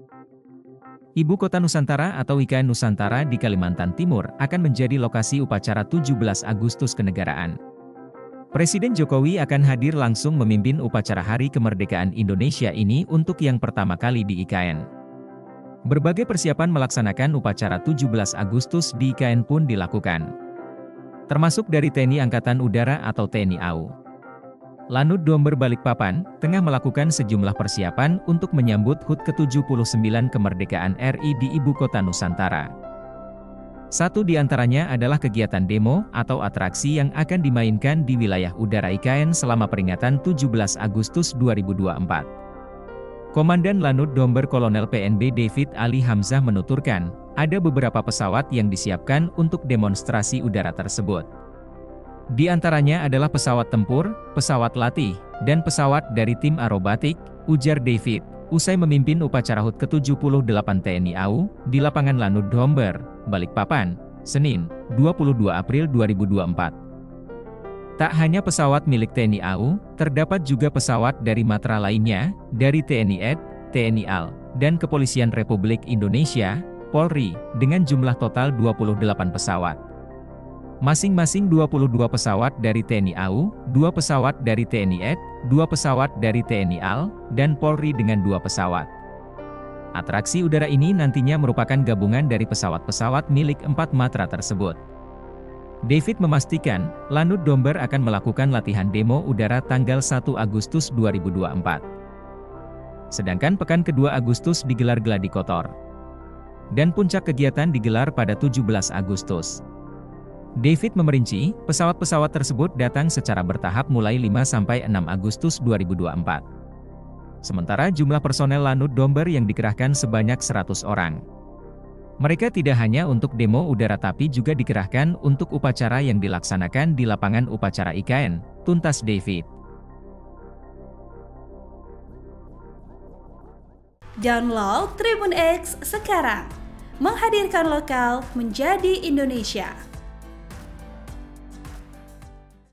Ibu Kota Nusantara atau IKN Nusantara di Kalimantan Timur akan menjadi lokasi upacara 17 Agustus kenegaraan. Presiden Jokowi akan hadir langsung memimpin upacara Hari Kemerdekaan Indonesia ini untuk yang pertama kali di IKN. Berbagai persiapan melaksanakan upacara 17 Agustus di IKN pun dilakukan, termasuk dari TNI Angkatan Udara atau TNI AU. Lanut Domber Balikpapan tengah melakukan sejumlah persiapan untuk menyambut HUT ke-79 kemerdekaan RI di Ibu Kota Nusantara. Satu di antaranya adalah kegiatan demo atau atraksi yang akan dimainkan di wilayah udara IKN selama peringatan 17 Agustus 2024. Komandan Lanut Domber Kolonel PNB David Ali Hamzah menuturkan, ada beberapa pesawat yang disiapkan untuk demonstrasi udara tersebut. Di antaranya adalah pesawat tempur, pesawat latih, dan pesawat dari tim aerobatik, ujar David, usai memimpin upacara HUT ke-78 TNI AU, di lapangan Lanut Domber, Balikpapan, Senin, 22 April 2024. Tak hanya pesawat milik TNI AU, terdapat juga pesawat dari matra lainnya, dari TNI AD, TNI AL, dan Kepolisian Republik Indonesia, Polri, dengan jumlah total 28 pesawat. Masing-masing 22 pesawat dari TNI AU, 2 pesawat dari TNI AD, 2 pesawat dari TNI AL, dan Polri dengan 2 pesawat. Atraksi udara ini nantinya merupakan gabungan dari pesawat-pesawat milik 4 matra tersebut. David memastikan, Lanut Domber akan melakukan latihan demo udara tanggal 1 Agustus 2024. Sedangkan pekan kedua Agustus digelar gladi kotor. Dan puncak kegiatan digelar pada 17 Agustus. David memerinci, pesawat-pesawat tersebut datang secara bertahap mulai 5–6 Agustus 2024. Sementara jumlah personel Lanut Domber yang dikerahkan sebanyak 100 orang. Mereka tidak hanya untuk demo udara tapi juga dikerahkan untuk upacara yang dilaksanakan di lapangan upacara IKN, tuntas David. Download Tribun X sekarang, menghadirkan lokal menjadi Indonesia.